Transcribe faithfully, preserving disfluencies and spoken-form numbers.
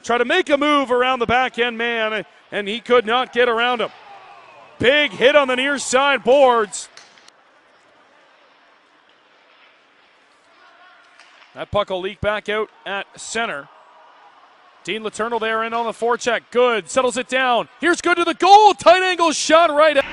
Try to make a move around the back end man, and he could not get around him. Big hit on the near side boards. That puck will leak back out at center. Dean Letourneau there in on the forecheck. Good. Settles it down. Here's Good to the goal. Tight angle shot right at.